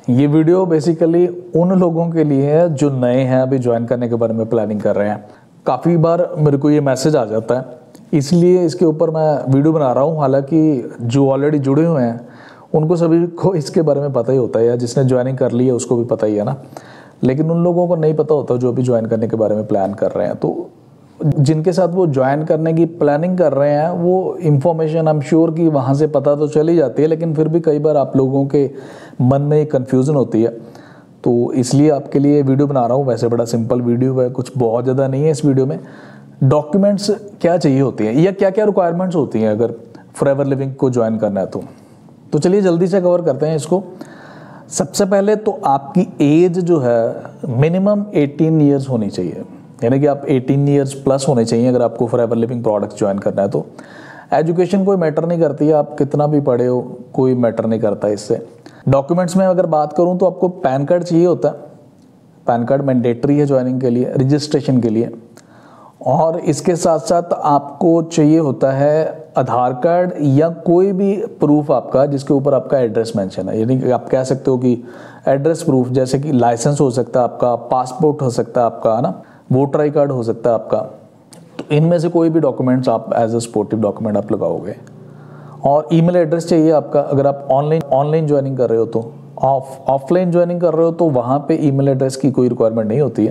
ये video basically उन लोगों के लिए है जो नए हैं, अभी ज्वाइन करने के बारे में प्लानिंग कर रहे हैं। काफ़ी बार मेरे को ये मैसेज आ जाता है, इसलिए इसके ऊपर मैं वीडियो बना रहा हूँ। हालांकि जो ऑलरेडी जुड़े हुए हैं उनको सभी को इसके बारे में पता ही होता है, या जिसने ज्वाइनिंग कर ली है उसको भी पता ही है ना। लेकिन उन लोगों को नहीं पता होता जो अभी ज्वाइन करने के बारे में प्लान कर रहे हैं। तो जिनके साथ वो ज्वाइन करने की प्लानिंग कर रहे हैं वो इन्फॉर्मेशन आई एम श्योर कि वहाँ से पता तो चली जाती है, लेकिन फिर भी कई बार आप लोगों के मन में एक कन्फ्यूज़न होती है। तो इसलिए आपके लिए वीडियो बना रहा हूँ। वैसे बड़ा सिंपल वीडियो है, कुछ बहुत ज़्यादा नहीं है इस वीडियो में। डॉक्यूमेंट्स क्या चाहिए होती हैं या क्या क्या रिक्वायरमेंट्स होती हैं अगर फॉरएवर लिविंग को ज्वाइन करना है तो चलिए जल्दी से कवर करते हैं इसको। सबसे पहले तो आपकी एज जो है मिनिमम 18 ईयर्स होनी चाहिए, यानी कि आप 18 ईयर्स प्लस होने चाहिए अगर आपको फॉरएवर लिविंग प्रोडक्ट्स ज्वाइन करना है। तो एजुकेशन कोई मैटर नहीं करती है, आप कितना भी पढ़े हो कोई मैटर नहीं करता इससे। डॉक्यूमेंट्स में अगर बात करूं तो आपको पैन कार्ड चाहिए होता है। पैन कार्ड मैंडेटरी है ज्वाइनिंग के लिए, रजिस्ट्रेशन के लिए। और इसके साथ साथ आपको चाहिए होता है आधार कार्ड या कोई भी प्रूफ आपका जिसके ऊपर आपका एड्रेस मेंशन है। यानी कि आप कह सकते हो कि एड्रेस प्रूफ, जैसे कि लाइसेंस हो सकता है आपका, पासपोर्ट हो सकता है आपका, है ना, वोटर आई कार्ड हो सकता है आपका। तो इनमें से कोई भी डॉक्यूमेंट्स आप एज ए सपोर्टिव डॉक्यूमेंट आप लगाओगे। और ईमेल एड्रेस चाहिए आपका अगर आप ऑनलाइन ज्वाइनिंग कर रहे हो। तो ऑफलाइन ज्वाइनिंग कर रहे हो तो वहाँ पे ईमेल एड्रेस की कोई रिक्वायरमेंट नहीं होती है।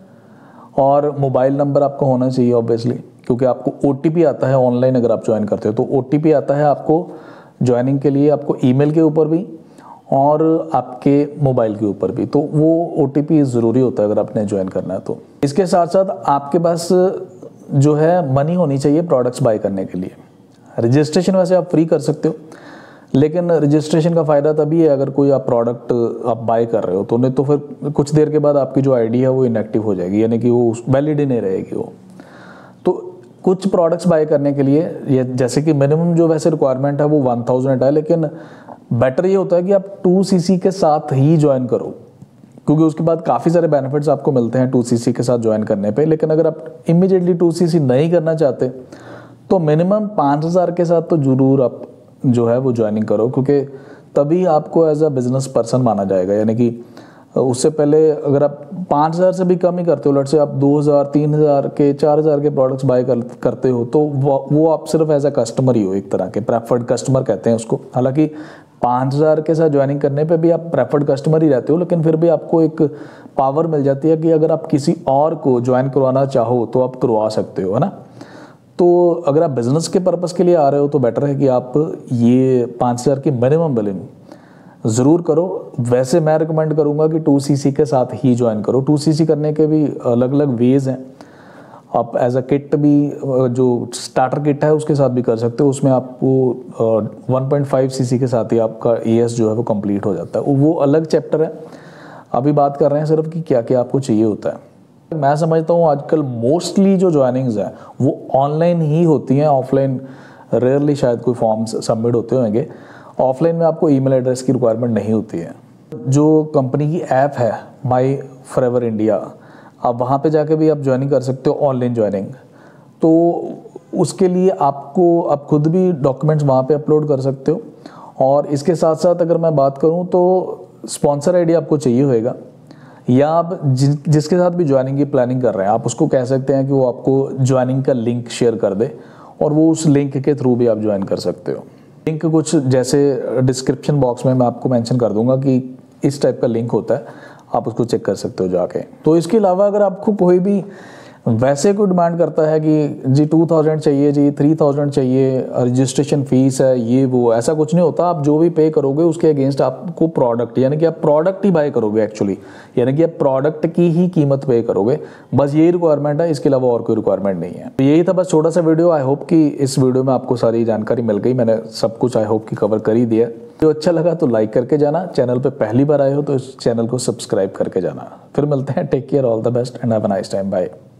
और मोबाइल नंबर आपका होना चाहिए ऑब्वियसली, क्योंकि आपको OTP आता है ऑनलाइन अगर आप ज्वाइन करते हो। तो OTP आता है आपको ज्वाइनिंग के लिए, आपको ईमेल के ऊपर भी और आपके मोबाइल के ऊपर भी। तो वो OTP ज़रूरी होता है अगर आपने ज्वाइन करना है तो। इसके साथ साथ आपके पास जो है मनी होनी चाहिए प्रोडक्ट्स बाय करने के लिए। रजिस्ट्रेशन वैसे आप फ्री कर सकते हो, लेकिन रजिस्ट्रेशन का फ़ायदा तभी है अगर कोई आप प्रोडक्ट आप बाय कर रहे हो तो, नहीं तो फिर कुछ देर के बाद आपकी जो ID है वो इनएक्टिव हो जाएगी, यानी कि वो वैलिड ही नहीं रहेगी वो। तो कुछ प्रोडक्ट्स बाय करने के लिए ये जैसे कि मिनिमम जो वैसे रिक्वायरमेंट है वो 1000 है, लेकिन बेटर ये होता है कि आप 2cc के साथ ही ज्वाइन करो, क्योंकि उसके बाद काफ़ी सारे बेनिफिट्स आपको मिलते हैं 2cc के साथ ज्वाइन करने पे। लेकिन अगर आप इमीडिएटली 2cc नहीं करना चाहते तो मिनिमम 5000 के साथ तो ज़रूर आप जो है वो ज्वाइनिंग करो, क्योंकि तभी आपको एज अ बिजनेस पर्सन माना जाएगा। यानी कि उससे पहले अगर आप 5000 से भी कम ही करते हो, लट से आप 2000, 3000 के, 4000 के प्रोडक्ट्स बाय करते हो, तो वो आप सिर्फ एज अ कस्टमर ही हो, एक तरह के प्रेफर्ड कस्टमर कहते हैं उसको। हालांकि 5000 के साथ ज्वाइनिंग करने पे भी आप प्रेफर्ड कस्टमर ही रहते हो, लेकिन फिर भी आपको एक पावर मिल जाती है कि अगर आप किसी और को ज्वाइन करवाना चाहो तो आप करवा सकते हो, है ना। तो अगर आप बिजनेस के पर्पज़ के लिए आ रहे हो तो बेटर है कि आप ये 5000 की मिनिमम बिलिंग ज़रूर करो। वैसे मैं रिकमेंड करूँगा कि 2cc के साथ ही ज्वाइन करो। 2cc करने के भी अलग अलग वेज़ हैं। आप एज अ किट भी, जो स्टार्टर किट है उसके साथ भी कर सकते हो। उसमें आपको 1.5cc के साथ ही आपका AS जो है वो कंप्लीट हो जाता है। वो अलग चैप्टर है, अभी बात कर रहे हैं सिर्फ कि क्या क्या आपको चाहिए होता है। मैं समझता हूँ आजकल मोस्टली जो ज्वाइनिंग्स हैं वो ऑनलाइन ही होती हैं, ऑफलाइन रेयरली शायद कोई फॉर्म्स सबमिट होते होंगे। ऑफलाइन में आपको ईमेल एड्रेस की रिक्वायरमेंट नहीं होती है। जो कंपनी की ऐप है माई फॉरएवर इंडिया, आप वहाँ पे जाके भी आप ज्वाइनिंग कर सकते हो ऑनलाइन ज्वाइनिंग। तो उसके लिए आपको आप खुद भी डॉक्यूमेंट्स वहाँ पे अपलोड कर सकते हो। और इसके साथ साथ अगर मैं बात करूँ तो स्पॉन्सर ID आपको चाहिए होएगा, या आप जिसके साथ भी ज्वाइनिंग की प्लानिंग कर रहे हैं आप उसको कह सकते हैं कि वो आपको ज्वाइनिंग का लिंक शेयर कर दे, और वो उस लिंक के थ्रू भी आप ज्वाइन कर सकते हो। लिंक कुछ जैसे डिस्क्रिप्शन बॉक्स में मैं आपको मेंशन कर दूंगा कि इस टाइप का लिंक होता है, आप उसको चेक कर सकते हो जाके। तो इसके अलावा अगर आपको कोई भी वैसे कोई डिमांड करता है कि जी 2000 चाहिए, जी 3000 चाहिए, रजिस्ट्रेशन फीस है, ये वो, ऐसा कुछ नहीं होता। आप जो भी पे करोगे उसके अगेंस्ट आपको प्रोडक्ट, यानी कि आप प्रोडक्ट ही बाय करोगे एक्चुअली, यानी कि आप प्रोडक्ट की ही कीमत पे करोगे। बस यही रिक्वायरमेंट है, इसके अलावा और कोई रिक्वायरमेंट नहीं है। तो यही था बस छोटा सा वीडियो। आई होप कि इस वीडियो में आपको सारी जानकारी मिल गई। मैंने सब कुछ आई होप कि कवर कर ही दिया। जो अच्छा लगा तो लाइक करके जाना, चैनल पे पहली बार आए हो तो इस चैनल को सब्सक्राइब करके जाना। फिर मिलते हैं, take care, all the best and have a nice time, bye.